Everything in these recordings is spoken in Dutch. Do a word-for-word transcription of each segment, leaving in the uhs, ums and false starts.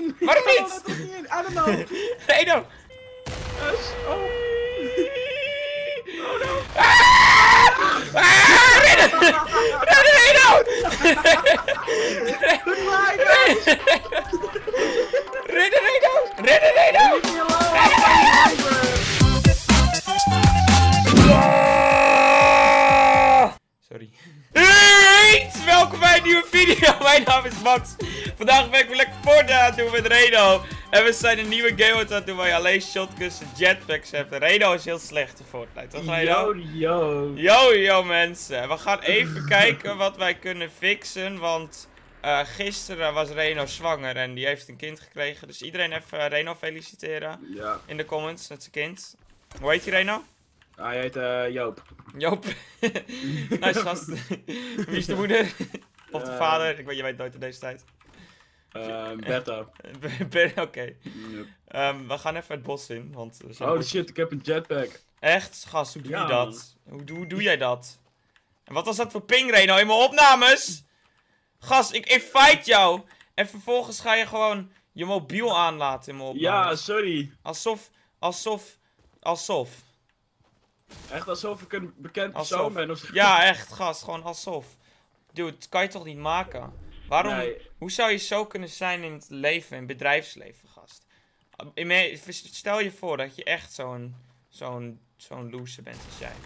Waarom Ik kan niet? er niet in. I don't know. Reno! Oh. Oh no. Ah, Reno! Reno! Goodbye, guys. Reno, Reno! Reno, Reno! Leave me alone. Sorry. Hey, welkom bij een nieuwe video. Mijn naam is Max. Vandaag ben ik weer lekker Fortnite aan het doen met Reno. En we zijn een nieuwe game aan het doen waar je alleen shotguns en jetpacks hebt. En Reno is heel slecht in Fortnite, toch Reno? Yo, yo. Yo, yo mensen. We gaan even kijken wat wij kunnen fixen. Want uh, gisteren was Reno zwanger en die heeft een kind gekregen. Dus iedereen even Reno feliciteren Ja. in de comments met zijn kind. Hoe heet je Reno? Hij heet uh, Joop. Joop. Nice gast. Wie is de moeder? Of de Uh, vader? Ik weet, je weet nooit in deze tijd. Uh, Berto. Oké. Okay. Yep. Um, we gaan even het bos in. Want we zijn Oh bos... shit, ik heb een jetpack. Echt? Gast, hoe doe Ja, je dat? Hoe, hoe doe jij dat? En wat was dat voor ping, Reno? In mijn opnames? Gast, ik invite jou. En vervolgens ga je gewoon je mobiel aanlaten in mijn opnames. Ja, sorry. Alsof, alsof, alsof. Echt alsof ik een bekend Alsof. persoon ben of zo. Ja, echt, gast. Gewoon alsof. Dude, dat kan je toch niet maken? Waarom? Nee. Hoe zou je zo kunnen zijn in het leven, in het bedrijfsleven, gast? In me- Stel je voor dat je echt zo'n zo'n zo'n loser bent als jij.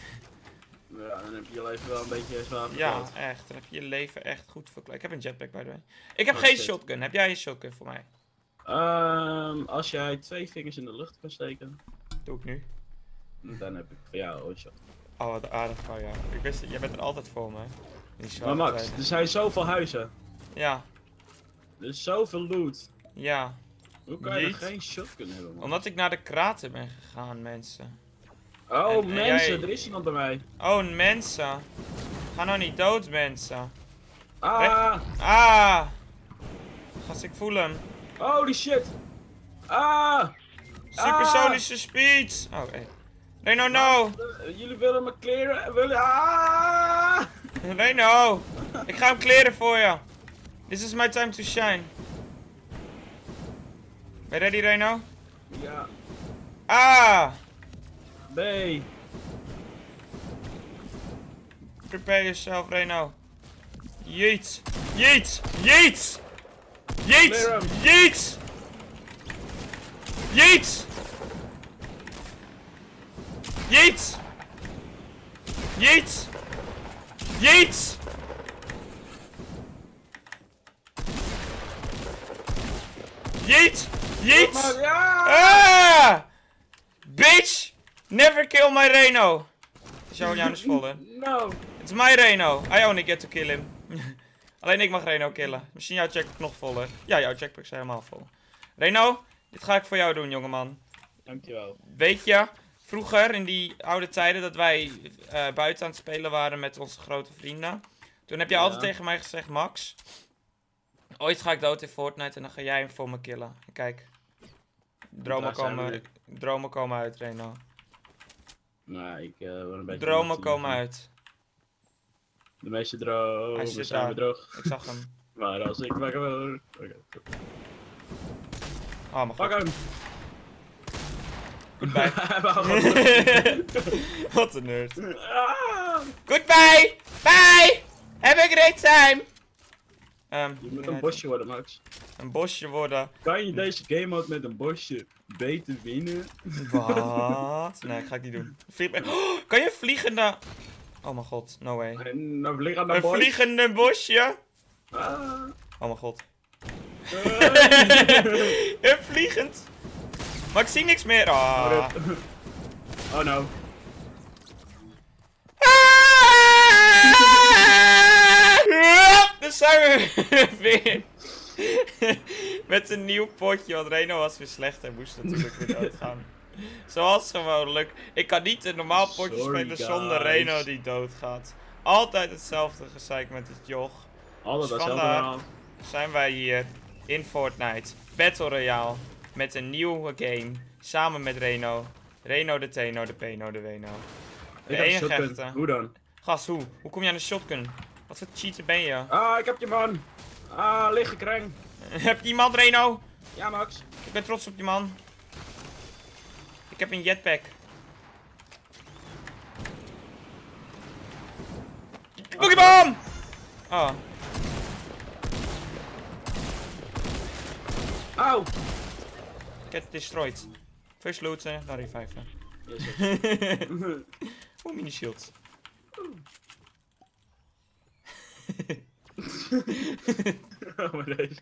Ja, dan heb je je leven wel een beetje zwaar Ja, verkloot. echt. Dan heb je je leven echt goed verkleed. Ik heb een jetpack, by the way. Ik heb Oh, geen shit. shotgun. Heb jij een shotgun voor mij? Um, als jij twee vingers in de lucht kan steken, Doe ik nu. dan heb ik voor jou een shot. Oh, wat aardig van jou. Ik wist, jij bent er altijd voor me. Die Maar zwarte Max, tijden. er zijn zoveel huizen. Ja, Er is zoveel loot. ja. Hoe kan je Niet. er geen shotgun hebben, man? Omdat ik naar de kraten ben gegaan, mensen. Oh, En- en mensen, jij- er is iemand bij mij. Oh, mensen. Ga nou niet dood, mensen. Ah! Ah! Gast, ik voel hem. Holy shit! Ah! Supersonische speed! Oh, hey. Reno, no! Uh, jullie willen me kleren? Willen... Ah! Reno! Ik ga hem kleren voor je. This is my time to shine. Ben je ready, Reno? Ja, Ah! B. Prepare yourself, Reno. Jeet! Jeet! Jeet! Jeet! Clear hem. Jeet! Jeet! Jeet! Jeet! Jeet! Jeet! Jeet! Maar ja! Ah! Bitch! Never kill my Reno! Zo, jou is vol, hè? No! It's my Reno. I only get to kill him. Alleen ik mag Reno killen. Misschien jouw checkpack nog voller. Ja, jouw checkpack is helemaal vol. Reno, dit ga ik voor jou doen, jongeman. Dankjewel. Weet je, vroeger in die oude tijden dat wij uh, buiten aan het spelen waren met onze grote vrienden. Toen heb jij Ja. altijd tegen mij gezegd, Max. Ooit ga ik dood in Fortnite en dan ga jij hem voor me killen. En kijk. Dromen Daar zijn we komen, dromen komen uit, Reno. Nou, ik uh, word een beetje... Dromen nuchter. komen uit. De meeste Hij dromen zit zijn daar. weer droog. Ik zag hem. Maar als ik wakker word... Oké. Oh mijn Pak god. hem! Goodbye. Wauw, wat- Wat een nerd. Ah! Goodbye! Bye! Have a great time! Um, Je moet een bosje worden, Max. Een bosje worden. Kan je deze game mode met een bosje beter winnen? Wat? Nee, ik ga ik niet doen. Vlieg... Oh, kan je vliegende... Oh mijn god, no way. En dan vlieg aan de Een boy. vliegende bosje? Ah. Oh mijn god. Hey. Een vliegend. Maar ik zie niks meer. Ah. Oh no. Daar zijn we weer. Met een nieuw potje, want Reno was weer slecht en moest natuurlijk weer doodgaan. Zoals gewoonlijk. Ik kan niet een normaal potje Sorry, spelen guys. zonder Reno die doodgaat. Altijd hetzelfde gezeik met het joch. Altijd Dus hetzelfde vandaar verhaal. zijn wij hier in Fortnite Battle Royale met een nieuwe game. Samen met Reno. Reno de Teno, de Peno, de Weno. De Ik heb een enige shotgun. echte. Hoe dan? Gast, hoe? Hoe kom je aan de shotgun? Wat voor cheater ben je? Ah, ik heb je man. Ah, liggen kreng. Heb je iemand, Reno? Ja, Max. Ik ben trots op die man. Ik heb een jetpack. Pokémon! Oh. Auw! Get destroyed. First looten, dan reviven. Yes, Oeh, mini shield. oh, maar deze.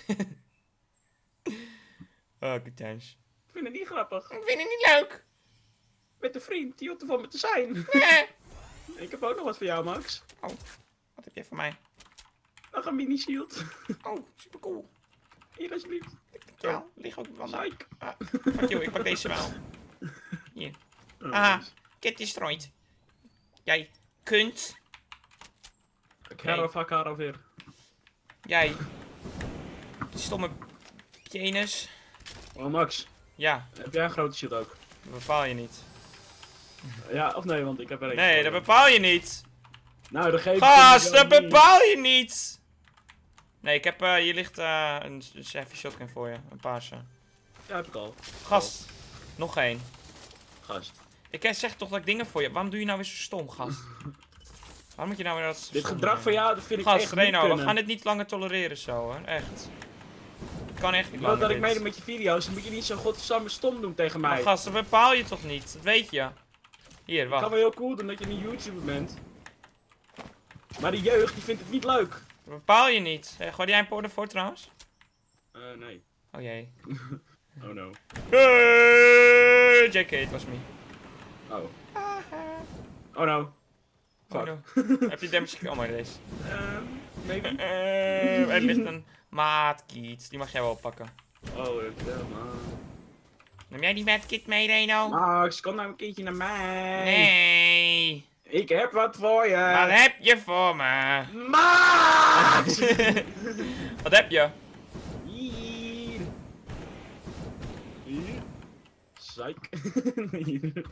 Oh, good times. Ik vind het niet grappig. Ik vind het niet leuk. Met een vriend die hoeft ervan me te zijn. Ik heb ook nog wat voor jou, Max. Oh, wat heb jij voor mij? Nog een mini shield. Oh, super cool. Hier alsjeblieft. Ja, lig ook wel. Psych. Ah, fuck you, ik pak deze wel. Hier. Oh, Aha, nice. get destroyed. Jij kunt. Ik ga er vaak haar weer. Jij. Die stomme penis. Oh, Max. Ja, Heb jij een grote shield ook? dat bepaal je niet. Ja, of nee, want ik heb er één. Nee, dat bepaal je niet. Nou, dan geef ik Gast, hem dat wel niet. bepaal je niet. Nee, ik heb, uh, hier ligt uh, een Chevy shotgun voor je. Een paarse. Ja, heb ik al. Gast, nog één. Gast. Ik zeg toch dat ik dingen voor je heb. Waarom doe je nou weer zo stom, gast? Waarom moet je nou weer dat Dit stom gedrag doen? van jou, dat vind ik Gast, echt niet Reno, we kunnen. gaan dit niet langer tolereren zo, hoor. Echt. Ik kan echt niet Want langer dat ik dit. meedoe met je video's, dan moet je niet zo godsamme stom doen tegen mij. Maar gast, dat bepaal je toch niet? Dat weet je. Hier, Ik wacht. kan wel heel cool doen dat je een YouTuber bent. Maar de jeugd, die vindt het niet leuk. Dat bepaal je niet. Hey, gooi jij een poort ervoor trouwens? Eh, nee. Oh jee. Oh no. Hey, J K, het was me. Oh. Oh no. Oh Fuck. no. Heb je damage gekregen? Oh maar deze. Ehm, maybe? Ehm, er ligt een maatkiet. Die mag jij wel pakken. Oh, dankjewel, man. Neem jij die matkit mee, Reno? Max, kom nou een keertje naar mij. Nee. Ik heb wat voor je. Wat heb je voor me? Max! Wat heb je? Hier. Hier. Psych. Hier.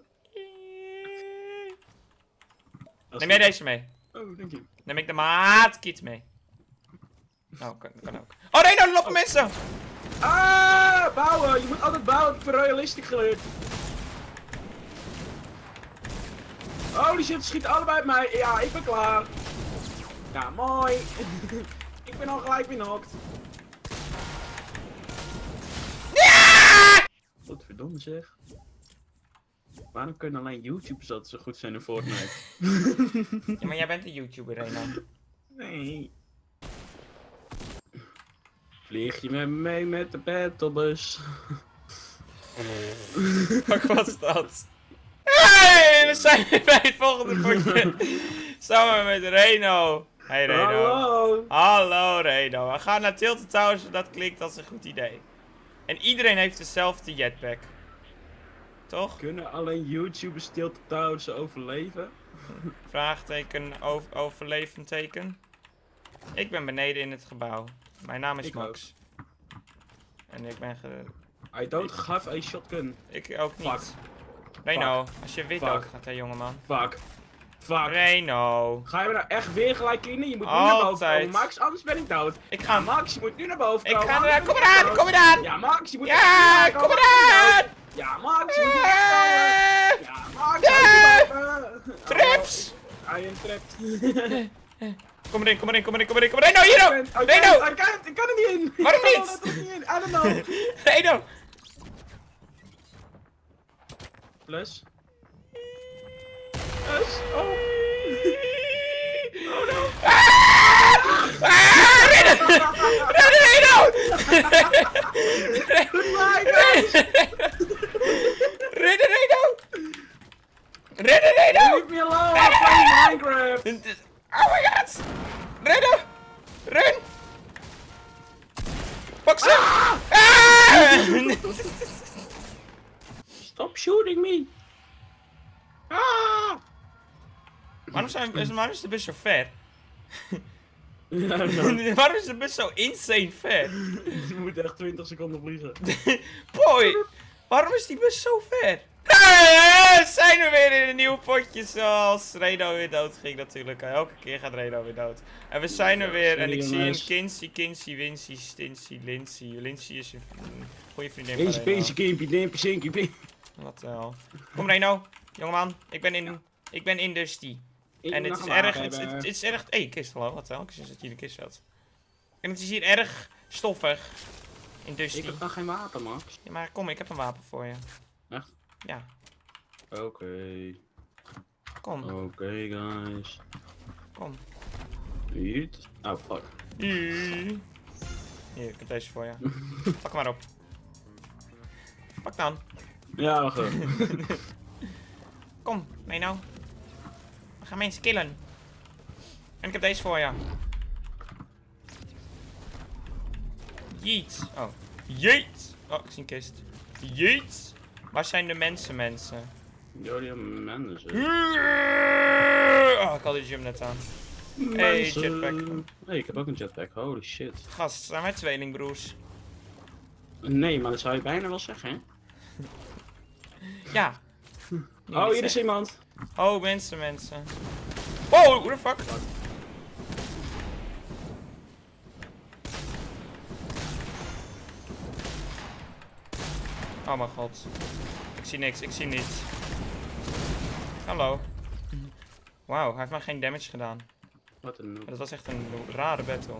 Neem jij deze mee? Oh, dank je. Neem ik de maatkit mee? Nou, kan, kan ook. Oh nee, nou lopen mensen! Ah, bouwen. Je moet altijd bouwen. Ik heb realistisch geleerd. Holy shit, schiet allebei op mij. Ja, ik ben klaar. Ja, mooi. Ik ben al gelijk weer knocked. Wat verdomme zeg. Waarom kunnen alleen YouTubers dat zo goed zijn in Fortnite? Ja, maar jij bent een YouTuber, Reno. Nee. Vlieg je met me mee met de battlebus? Wat was dat? Hey, we zijn weer bij het volgende potje. Samen met Reno. Hey Reno. Hallo. Hallo Reno. We gaan naar Tilted Towers, dat klinkt als een goed idee. En iedereen heeft dezelfde jetpack. Toch? Kunnen alleen YouTubers Tilted Towers overleven? Vraagteken, over, overlevend teken. Ik ben beneden in het gebouw. Mijn naam is Ik Max. En ik ben ge... I don't have a shotgun. Ik ook niet. Fuck. Reno, als je wit Fuck. ook gaat, hè jongeman. Fuck. Fuck. Reno. Ga je me nou echt weer gelijk cleanen? Je moet nu naar boven Altijd. komen, Max, anders ben ik dood. Ik Ja, ga... Max, je moet nu naar boven Ik komen. ga anders er... ben Kom ik eraan, dood. kom eraan! Ja, Max, je moet Ja, echt kom nu naar eraan! boven. Ja, Max, je moet nu echt komen. Ja! Ja, Max, Ja! je moet boven. Traps! Oh, I am trapped. Kom erin, kom erin, kom erin, kom erin, kom erin. Reno, hier ook! I can't, Reno! I can't, ik kan er niet in. Waarom Ik kan niet? er niet in. I don't know. Reno! Plus. Plus. Oh. Oh no. Ah, Reno! Reno, Reno! Goodbye, guys. Reno, Reno! Reno, Reno! Leave me alone. I'm playing Minecraft. Oh my god! Reno! Run! Pak ze! Ah! Stop shooting me. Ah. Waarom, zijn, is, waarom is de bus zo ver? Ja, no. Waarom is de bus zo insane ver? Je moet echt twintig seconden vliegen. Boy! Waarom is die bus zo ver? Hey, zijn we weer in een nieuw potje zoals Reno weer dood ging natuurlijk. Elke keer gaat Reno weer dood. En we zijn er weer en ik zie een Kinsey, Kinsey, Wincy, Stincy, Lindsay. Lindsay is een goede vriendin van Reno. Deze kimpie, dimpie, sinkie, pie. Wat de hel. Kom Reno, jongeman. Ik ben in, ik ben in Dusty. En het is erg, het, het, het is erg... Hé, hey, kist, hallo, wat de hel? Ik zie dat hier de kist zat. En het is hier erg stoffig. In Dusty. Ik heb dan geen wapen, Max. Ja, maar kom, ik heb een wapen voor je. Echt? Ja. Oké. Okay. Kom. Oké, okay, guys. Kom. Niet. Oh, fuck. Hier, ik heb deze voor je. Pak maar op. Pak dan. Ja, wacht even. Kom, nee nou. We gaan mensen killen. En ik heb deze voor je. Jeet. Oh. Jeet. Oh, ik zie een kist. Jeet. Waar zijn de mensen, mensen? Ja, die hebben mensen. Oh, ik had die gym net aan. Hey, jetpack. Hey, ik heb ook een jetpack. Holy shit. Gast, zijn wij tweelingbroers? Nee, maar dat zou je bijna wel zeggen, hè? Ja. Oh, hier is iemand. Oh, mensen, mensen. Wow, hoe de fuck? Oh mijn god. Ik zie niks, ik zie niets. Hallo. Wauw, hij heeft mij geen damage gedaan. Wat een noob. Dat was echt een rare battle.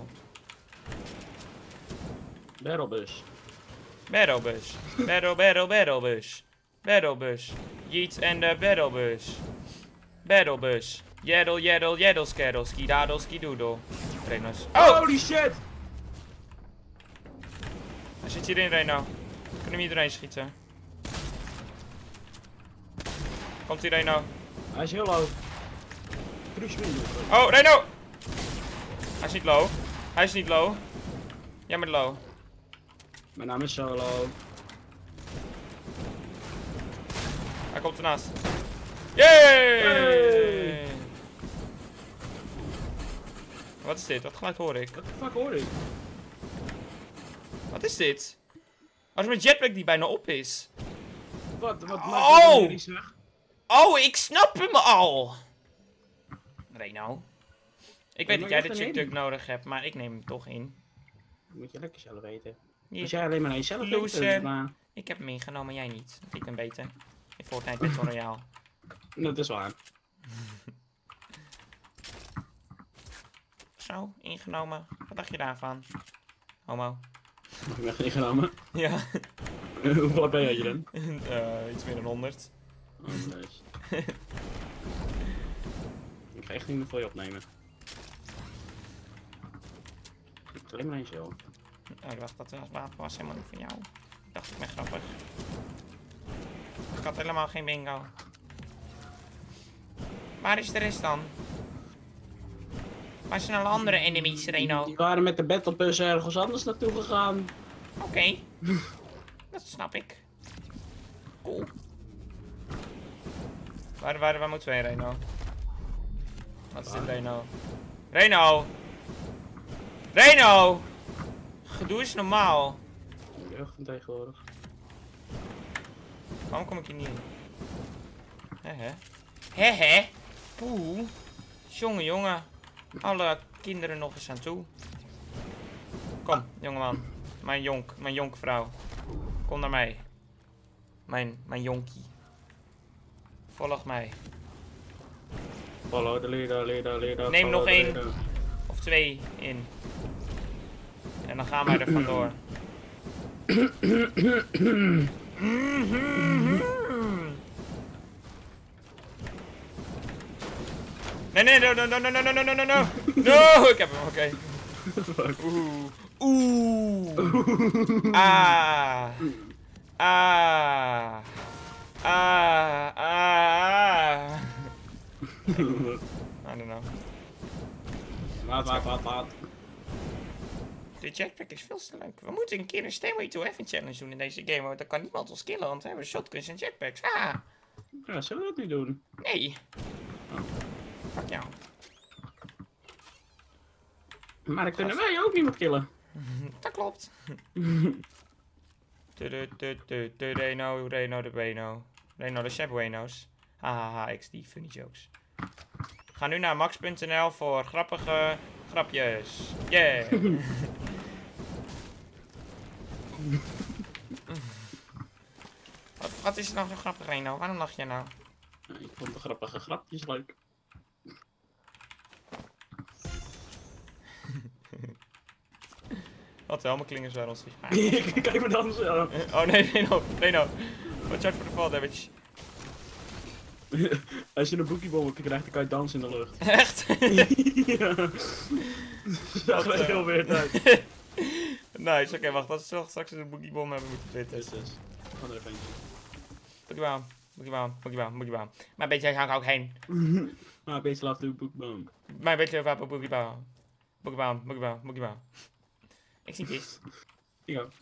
Battlebus. Battlebus. Battle, battle, battlebus. Battlebus. Yeet en de battlebus. Battlebus. Jeddel, jeddel, jeddel, skeddel, skidadel, skidoodle. Renos. Oh! Holy shit! Hij zit hierin, Reno. We kunnen hem iedereen schieten. Komt hier, Reno. Hij is heel low. Cruise window. Oh, Reno! Hij is niet low. Hij is niet low. Jij bent low. Mijn naam is Solo. Hij komt ernaast. Yay! Hey! Wat is dit? Wat geluid hoor ik? Wat de fuck hoor ik? Wat is dit? Als mijn jetpack die bijna op is. Wat, wat Oh! jullie zeg? Oh, ik snap hem al! Reno. Ik weet maar dat jij je de gaat chick erin. nodig hebt, maar ik neem hem toch in. Dat moet je lekker zelf weten. Hier. Als jij alleen maar naar jezelf Loser. weet, dan Ik heb hem ingenomen, jij niet. Want ik ben beter. In Fortnite Battle Royale. dat is waar. Zo, ingenomen. Wat dacht je daarvan? Homo. Ik ben echt ingenomen. Ja. Hoeveel ben jij dan? uh, iets meer dan honderd. Oh, nice. Ik ga echt niet meer voor je opnemen. Ik heb alleen maar eens zo. Oh, ik dacht dat het wapen was helemaal niet van jou. Ik dacht, ik ben grappig. Ik had helemaal geen bingo. Waar is de rest dan? Waar zijn alle andere enemies, Reno? Die waren met de battlebus ergens anders naartoe gegaan. Oké. Okay. Dat snap ik. Cool. Waar, waar, waar moeten we heen, Reno? Wat is dit, Reno? Reno! Reno! Gedoe is normaal. Jeugd van tegenwoordig. Waarom kom ik hier niet in? Hè hè? Hè hè? Poeh. Jongen, jongen. Alle kinderen nog eens aan toe. Kom, jongeman. Mijn jonk, mijn jonkvrouw. Kom naar mij. Mijn, mijn jonkie. Volg mij. Follow the leader, leader, leader. Neem follow nog the één. leader. Of twee in. En dan gaan wij er vandoor. Nee, nee, no, no, no, no, no, no, no, no, no, no. No, ik heb hem, oké. Okay. Oeh. Oeh. Ah. Ah. Ah. Ah. I don't know. Wat, wat, wat, wat. De jetpack is veel te leuk. We moeten een keer een Stairway to Heaven challenge doen in deze game. Want dan kan niemand ons killen, want we hebben shotguns en jetpacks. Ah. Ja, zullen we dat niet doen? Nee. Oh. Fuck jou. Maar dan kunnen wij ook niemand killen. Dat klopt. Reno, Reno de Bueno. Reno de Cebuenos. Hahaha, X D, funny jokes. Ga nu naar max punt n l voor grappige grapjes. Yeah! wat, wat is er nou zo grappig, Reno? Waarom lach je nou? Ik vond de grappige grapjes leuk. Wat helmenklingers waren ons Kijk me dan zo. Oh nee, Reno, Reno. Watch out voor de fall damage. Als je een boekiebom krijgt, dan kan je dansen in de lucht. Echt? Ja. Zag er heel weird uit. Nice, oké, okay, wacht. Als we straks een boogiebom hebben moeten zitten. Yes, yes. Ga er even eentje. Boogiebom, boogiebom, boogiebom, boogiebom. Maar weet je, ga ik ook heen. Maar een beetje laat doen, boekboom. Maar weet je waar boogiebom? Boogiebom, boogiebom, boogiebom. Ik zie dit. Ik ook.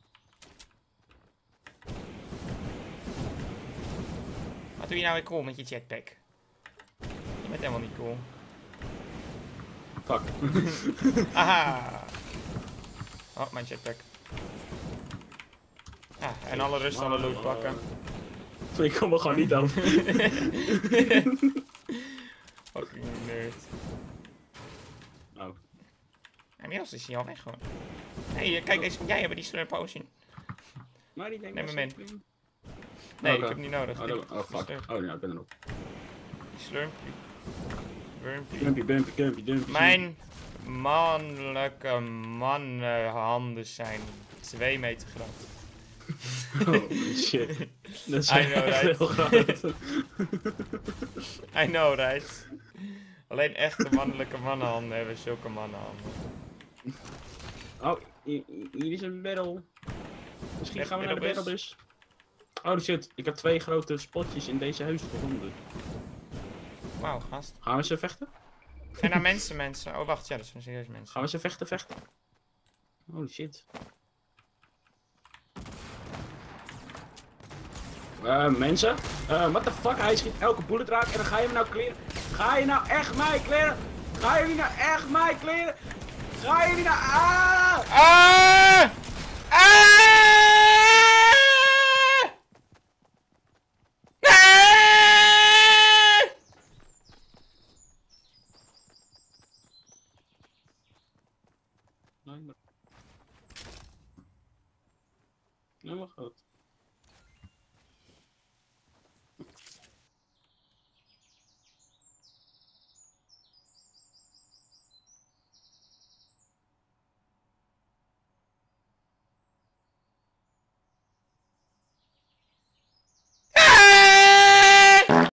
Wat doe je nou weer cool met je jetpack? Je bent helemaal niet cool. Fuck. Aha! Oh, mijn jetpack. Ah, en alle rust, alle loot pakken. Ik kom er gewoon niet af. Fucking nerd. Oh. Inmiddels is hij al weg gewoon. Hé, hey, kijk, deze moet jij hebben, die slurp potion. Maar die denkt Neem hem in. dat ze- Nee, Oh, ik oké. heb hem niet nodig. Oh, Die- dat- oh die fuck. slurp- Oh ja, ik ben er nog. Die slurmpie. Slurmpie. Dumpy, dumpy, dumpy, dumpy. Mijn mannelijke mannenhanden zijn twee meter groot. Holy shit. Dat is I know, echt right? heel groot. I know, right? Alleen echte mannelijke mannenhanden hebben zulke mannenhanden. Oh, hier hier is een battle. Misschien Met gaan we naar de battlebus? battlebus. Oh shit, ik heb twee grote spotjes in deze huis gevonden. Wauw, gast. Gaan we ze vechten? Zijn daar mensen, mensen? Oh, wacht, ja, dat zijn serieus mensen. Gaan we ze vechten, vechten? Holy shit. Eh, mensen? Eh, what the fuck? Hij schiet elke bullet raak en dan ga je hem nou kleren. Ga je nou echt mij kleren? Ga je nou echt mij kleren? Ga je nou... Ah! Ah! Ah! Nee, maar... Nee, maar goed.